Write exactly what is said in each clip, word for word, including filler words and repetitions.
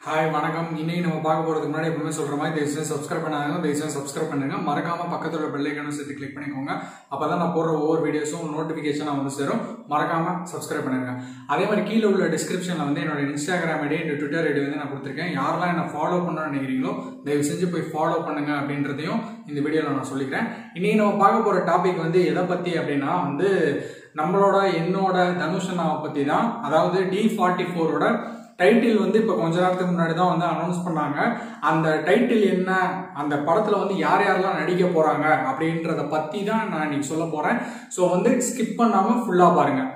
Hi வணக்கம். இன்னைக்கு நம்ம பார்க்க போறதுக்கு முன்னாடி எப்பவுமே சொல்ற மாதிரி தயவுசெய்து சப்ஸ்கிரைப் பண்ணாங்க தயவுசெய்து சப்ஸ்கிரைப் பண்ணுங்க. மறக்காம பக்கத்துல உள்ள பெல் ஐகானை சேர்த்து கிளிக் பண்ணிக்கோங்க. அப்பதான் நான் போடுற ஒவ்வொரு வீடியோஸும் நோட்டிபிகேஷனா வந்து சேரும். மறக்காம சப்ஸ்கிரைப் பண்ணுங்க. அதே மாதிரி கீழே உள்ள டிஸ்கிரிப்ஷன்ல வந்து என்னோட Instagram ID and Twitter ID வந்து நான் கொடுத்துருக்கேன். யாரெல்லாம் என்ன ஃபாலோ பண்ணணும்னு நினைக்கிறீங்களோ தயவு செஞ்சு போய் ஃபாலோ பண்ணுங்க அப்படின்றதையும் இந்த வீடியோல நான் சொல்லிக்கிறேன். இன்னைக்கு நம்ம பார்க்க போற டாபிக் வந்து எதை பத்தி அப்படின்னா வந்து நம்மளோட என்னோட தனுஷ் அண்ணாவை பத்தி தான். அதாவது டி ஃபார்ட்டி ஃபோரோட டைட்டில் வந்து இப்போ கொஞ்ச நேரத்துக்கு முன்னாடி தான் வந்து அனௌன்ஸ் பண்ணாங்க. அந்த டைட்டில் என்ன, அந்த படத்தில் வந்து யார் யாரெல்லாம் நடிக்க போகிறாங்க அப்படின்றத பற்றி தான் நான் இன்னைக்கு சொல்ல போகிறேன். ஸோ வந்து ஸ்கிப் பண்ணாமல் ஃபுல்லாக பாருங்கள்.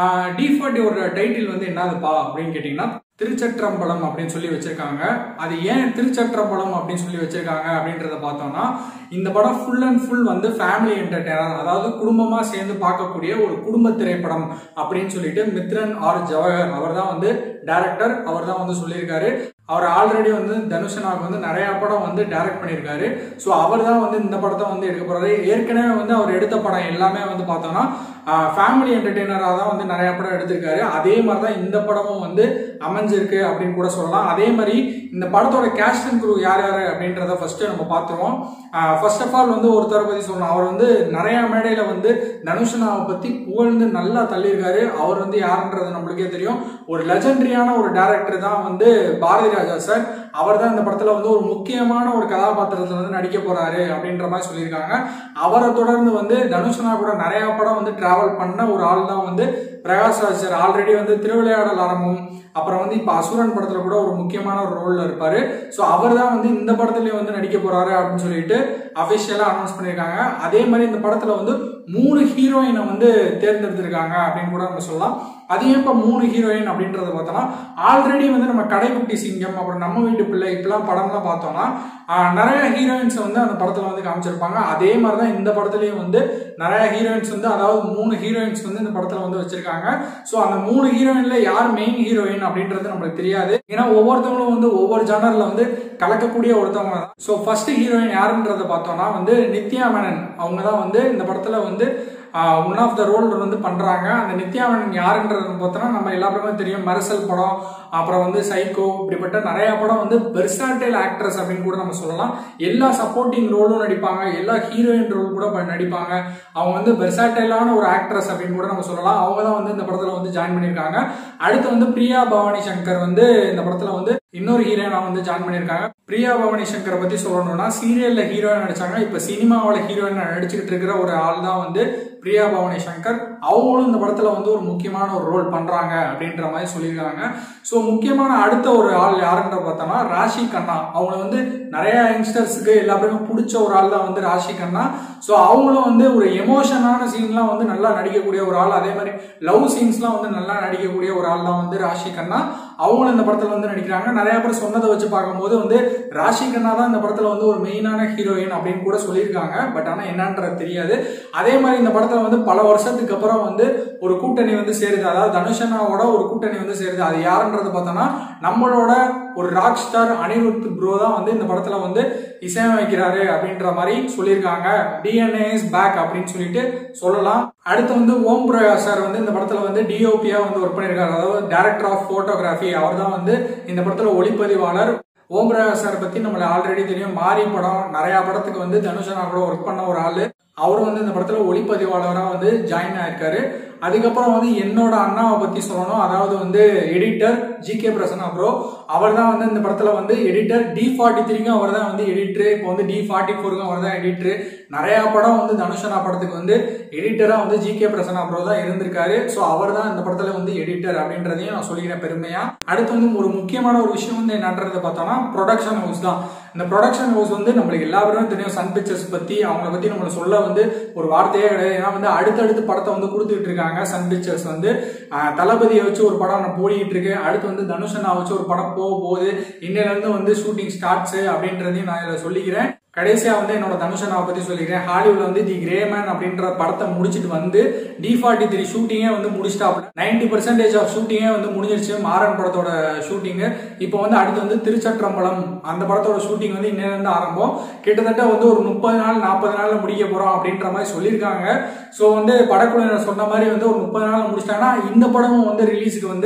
டி ஃபார்ட்டி ஒரு டைட்டில் வந்து என்னதுப்பா அப்படின்னு கேட்டிங்கன்னா திருச்சற்றம்பலம் அப்படின்னு சொல்லி வச்சிருக்காங்க. அது ஏன் திருச்சற்றம்பலம் அப்படின்னு சொல்லி வச்சிருக்காங்க அப்படின்றத பார்த்தோம்னா இந்த படம் ஃபுல் அண்ட் ஃபுல் வந்து ஃபேமிலி என்டர்டெய்னர், அதாவது குடும்பமா சேர்ந்து பார்க்கக்கூடிய ஒரு குடும்ப திரைப்படம் அப்படின்னு சொல்லிட்டு மித்ரன் ஆர் ஜவஹர் அவர் தான் வந்து டைரக்டர். அவர் தான் வந்து சொல்லியிருக்காரு. அவர் ஆல்ரெடி வந்து தனுஷனாவுக்கு வந்து நிறைய படம் வந்து டைரக்ட் பண்ணியிருக்காரு. ஸோ அவர் தான் வந்து இந்த படத்தை வந்து எடுக்க போறாரு. ஏற்கனவே வந்து அவர் எடுத்த படம் எல்லாமே வந்து பார்த்தோம்னா ஃபேமிலி என்டர்டெய்னராக தான் வந்து நிறைய படம் எடுத்திருக்காரு. அதே மாதிரி தான் இந்த படமும் வந்து அமைஞ்சிருக்கு அப்படின்னு கூட சொல்லலாம். அதே மாதிரி இந்த படத்தோட கேஸ்ட் அண்ட் குரூ யார் யாரு அப்படின்றத ஃபர்ஸ்ட் நம்ம பார்த்துருவோம். ஃபர்ஸ்ட் ஆஃப் ஆல் வந்து ஒருத்தரை பத்தி சொல்லணும். அவர் வந்து நிறைய மேடையில வந்து தனுஷனாவை பத்தி புகழ்ந்து நல்லா தள்ளியிருக்காரு. அவர் வந்து யாருன்றது நம்மளுக்கே தெரியும். ஒரு லெஜெண்டரியான ஒரு டைரக்டர் தான் வந்து பாரதி ராஜா சார். அவர் தான் இந்த படத்துல வந்து ஒரு முக்கியமான ஒரு கதாபாத்திரத்துல வந்து நடிக்க போறாரு அப்படின்ற மாதிரி சொல்லியிருக்காங்க. அவரை தொடர்ந்து வந்து தனுஷனா கூட நிறைய படம் வந்து டிராவல் பண்ண ஒரு ஆள் தான் வந்து பிரகாஷ் ராஜ் சார். ஆல்ரெடி வந்து திருவிளையாடல் ஆரம்பம், அப்புறம் வந்து இப்ப அசுரன் படத்துல கூட ஒரு முக்கியமான ஒரு ரோல்ல இருப்பாரு. ஸோ அவர் தான் வந்து இந்த படத்துலயும் வந்து நடிக்க போறாரு அப்படின்னு சொல்லிட்டு அபிஷியலா அனௌன்ஸ் பண்ணியிருக்காங்க. அதே மாதிரி இந்த படத்துல வந்து மூணு ஹீரோயினை வந்து தேர்ந்தெடுத்திருக்காங்க அப்படின்னு கூட நம்ம சொல்லலாம். அது ஏன் இப்ப மூணு ஹீரோயின் அப்படின்றத பார்த்தோம்னா ஆல்ரெடி வந்து நம்ம கடைக்குட்டி சிங்கம், அப்புறம் நம்ம வீட்டு பிள்ளை இப்பெல்லாம் படம்லாம் பார்த்தோம்னா நிறைய ஹீரோயின்ஸ் வந்து அந்த படத்துல வந்து காமிச்சிருப்பாங்க. அதே மாதிரிதான் இந்த படத்துலயும் வந்து நிறைய ஹீரோயின்ஸ் வந்து, அதாவது மூணு ஹீரோயின்ஸ் வந்து இந்த படத்துல வந்து வச்சிருக்காங்க. சோ அந்த மூணு ஹீரோயின்ல யார் மெயின் ஹீரோயின் அப்படின்றது நம்மளுக்கு தெரியாது. ஏன்னா ஒவ்வொருத்தவங்களும் வந்து ஒவ்வொரு ஜானர்ல வந்து கலக்கக்கூடிய ஒருத்தவங்க தான். சோ ஃபர்ஸ்ட் ஹீரோயின் யாருன்றத பார்த்தோம்னா வந்து நித்யா மேனன். அவங்க தான் வந்து இந்த படத்துல வந்து ஒன் ஆஃப் த ரோல் வந்து பண்றாங்க. அந்த நித்யா மேனன் யாருன்றது பார்த்தோம்னா நம்ம எல்லாருக்குமே தெரியும். மரசல் படம், அப்புறம் வந்து சைக்கோ, இப்படிப்பட்ட நிறைய படம் வந்து வெர்சாடைல் ஆக்ட்ரஸ் அப்படின்னு கூட நம்ம சொல்லலாம். எல்லா சப்போர்ட்டிங் ரோலும் நடிப்பாங்க, எல்லா ஹீரோயின் ரோல் கூட நடிப்பாங்க. அவங்க வந்து வெர்சாடைலான ஒரு ஆக்ட்ரஸ் அப்படின்னு கூட நம்ம சொல்லலாம். அவங்க தான் வந்து இந்த படத்துல வந்து ஜாயின் பண்ணியிருக்காங்க. அடுத்து வந்து பிரியா பவானி சங்கர் வந்து இந்த படத்துல வந்து இன்னொரு ஹீரோயினா வந்து ஜாயின் பண்ணியிருக்காங்க. பிரியா பவானி சங்கரை பத்தி சொல்லணும்னா சீரியல்ல ஹீரோயின் நடிச்சாங்க. இப்ப சினிமாவோட ஹீரோயின் நடிச்சுக்கிட்டு இருக்கிற ஒரு ஆள் தான் வந்து பிரியா பவானி சங்கர். அவங்களும் இந்த படத்துல வந்து ஒரு முக்கியமான ஒரு ரோல் பண்றாங்க அப்படின்ற மாதிரி சொல்லியிருக்காங்க. சோ முக்கியமான அடுத்த ஒரு ஆள் யாருன்ற பார்த்தோம்னா ராஷி கண்ணா. அவங்க வந்து நிறைய யங்ஸ்டர்ஸுக்கு எல்லாருக்கும் பிடிச்ச ஒரு ஆள் தான் வந்து ராஷி கண்ணா. சோ அவங்களும் வந்து ஒரு எமோஷனான சீன்லாம் வந்து நல்லா நடிக்கக்கூடிய ஒரு ஆள். அதே மாதிரி லவ் சீன்ஸ்லாம் வந்து நல்லா நடிக்கக்கூடிய ஒரு ஆள் தான் வந்து ராஷி கண்ணா. அவங்களும் இந்த படத்துல வந்து நடிக்கிறாங்க. நிறைய பேர் சொன்னதை வச்சு பார்க்கும்போது வந்து ராஷி கண்ணா தான் இந்த படத்துல வந்து ஒரு மெயினான ஹீரோயின் அப்படின்னு கூட சொல்லியிருக்காங்க. பட் ஆனா என்னன்றது தெரியாது. அதே மாதிரி இந்த படத்துல வந்து பல வருஷத்துக்கு அப்புறம் வந்து ஒரு கூட்டணி வந்து சேருது. அதாவது தனுஷனாவோட ஒரு கூட்டணி வந்து சேருது. அது யாருன்றது பார்த்தோம்னா நம்மளோட ஒரு ராக் ஸ்டார் அனிருத் ப்ரோ தான் வந்து இந்த படத்துல வந்து இசையமைக்கிறாரு அப்படின்ற மாதிரி சொல்லியிருக்காங்க. டிஎன்ஏ இஸ் பேக் அப்படின்னு சொல்லிட்டு சொல்லலாம். அடுத்து வந்து ஓம் பிரகாஷ் சார் வந்து இந்த படத்துல வந்து டிஓபியா வந்து ஒர்க் பண்ணியிருக்காரு. அதாவது டைரக்டர் ஆஃப் போட்டோகிராஃபி. அவர் தான் வந்து இந்த படத்துல ஒளிப்பதிவாளர். ஓம் பிரகாஷ் சார் பத்தி நம்மளுக்கு ஆல்ரெடி தெரியும். மாரி படம், நிறைய படத்துக்கு வந்து தனுஷனா கூட ஒர்க் பண்ண ஒரு ஆளு. அவரும் வந்து இந்த படத்துல ஒளிப்பதிவாளராக வந்து ஜாயின் ஆயிருக்காரு. அதுக்கப்புறம் வந்து என்னோட அண்ணாவை பத்தி சொல்லணும். அதாவது வந்து editor G K Prasanna bro. அவர் தான் வந்து இந்த படத்துல வந்து எடிட்டர். டி ஃபார்ட்டி த்ரீக்கும் அவர் தான் வந்து எடிட்டர். இப்போ வந்து டி ஃபார்ட்டி ஃபோருக்கும் அவர் தான் எடிட்டர். நிறைய படம் வந்து தனுஷனா படத்துக்கு வந்து எடிட்டரா வந்து ஜி கே பிரசன்னா ப்ரோ தான் இருந்திருக்காரு. ஸோ அவர் தான் இந்த படத்துல வந்து எடிட்டர் அப்படின்றதையும் நான் சொல்லிக்கிறேன் பெருமையா. அடுத்து வந்து ஒரு முக்கியமான ஒரு விஷயம் வந்து என்னன்றதை பார்த்தோம்னா ப்ரொடக்ஷன் ஹவுஸ் தான். இந்த ப்ரொடக்ஷன் ஹவுஸ் வந்து நம்மளுக்கு எல்லாருமே தெரியும். சன் பிக்சர்ஸ் பத்தி அவங்களை பத்தி நம்மளை சொல்ல வந்து ஒரு வார்த்தையே கிடையாது. ஏன்னா வந்து அடுத்தடுத்து படத்தை வந்து கொடுத்துட்டு இருக்காங்க. சன் பிக்சர்ஸ் வந்து தளபதியை வச்சு ஒரு படம் போடிட்டு இருக்கு. அடுத்து வந்து தனுஷனா வச்சு ஒரு படம் போக போகுது. இன்னையில இருந்து வந்து ஷூட்டிங் ஸ்டார்ட்ஸ் அப்படின்றதையும் நான் இதில் சொல்லிக்கிறேன். கடைசியா வந்து என்னோட தனுஷனாவை பத்தி சொல்லிக்கிறேன். ஹாலிவுட்ல வந்து தி கிரேமேன் அப்படின்ற படத்தை முடிச்சுட்டு வந்து டி ஃபார்ட்டி த்ரீ ஷூட்டிங்கே வந்து முடிச்சிட்டாப்ல. நைன்டி பர்சன்டேஜ் ஆஃப் ஷூட்டிங்கே வந்து முடிஞ்சிருச்சு. மாறன் படத்தோட ஷூட்டிங். இப்போ வந்து அடுத்து வந்து திருச்சற்றம்பலம் அந்த படத்தோட ஷூட்டிங் வந்து இன்னையில இருந்து ஆரம்பம். கிட்டத்தட்ட வந்து ஒரு முப்பது நாள் நாற்பது நாள்ல முடிக்க போறோம் அப்படின்ற மாதிரி சொல்லியிருக்காங்க. ஸோ வந்து படக்குழுவினர் சொன்ன மாதிரி வந்து ஒரு முப்பது நாள் முடிச்சிட்டாங்கன்னா இந்த படமும் வந்து ரிலீஸுக்கு வந்து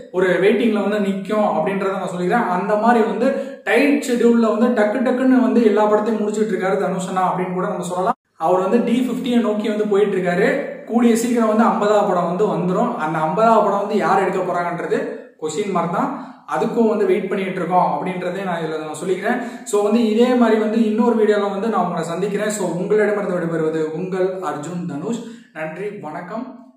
ஒரு வெயிட்டிங்ல வந்து நிற்கும் அப்படின்றத நான் சொல்லிக்கிறேன். அந்த மாதிரி வந்து டைட் ஷெட்யூல்ல வந்து டக்கு டக்குன்னு வந்து எல்லா படத்தையும் முடிச்சுட்டு இருக்காரு தனுஷனா அப்படின்னு கூட நம்ம சொல்லலாம். அவர் வந்து டி பிப்டியை நோக்கி வந்து போயிட்டு இருக்காரு. கூடிய சீக்கிரம் வந்து ஐம்பதாவது படம் வந்து வந்துடும். அந்த ஐம்பதாவது படம் வந்து யார் எடுக்க போறாங்கன்றது கொஸ்டின் மார்க் தான். அதுக்கும் வந்து வெயிட் பண்ணிட்டு இருக்கோம் அப்படின்றதே நான் இதுல நான் சொல்லிக்கிறேன். ஸோ வந்து இதே மாதிரி வந்து இன்னொரு வீடியோல வந்து நான் உங்களை சந்திக்கிறேன். ஸோ உங்களிடமிருந்து விடைபெறுவது உங்கள் அர்ஜுன் தனுஷ். நன்றி, வணக்கம்.